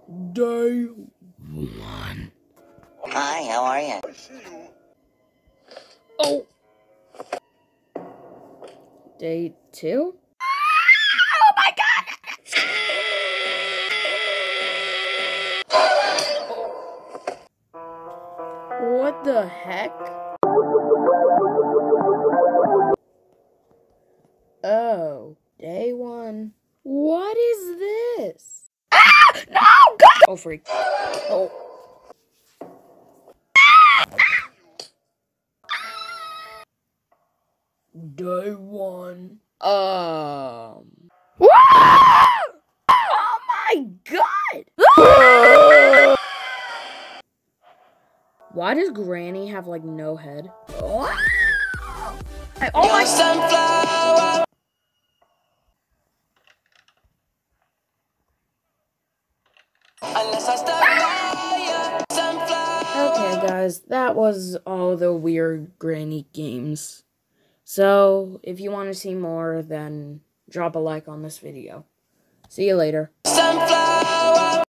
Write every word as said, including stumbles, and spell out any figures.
Day one. Hi, how are you? Oh. Day two? Oh my god! What the heck? Oh, day one. What is this? Ah! No! God! Oh, freak. Oh. Day one. Um. Oh my god! Why does Granny have, like, no head? Oh my sunflower. Unless I stop by sunflower. Okay, guys, that was all the weird Granny games. So, if you want to see more, then drop a like on this video. See you later. Sunflower.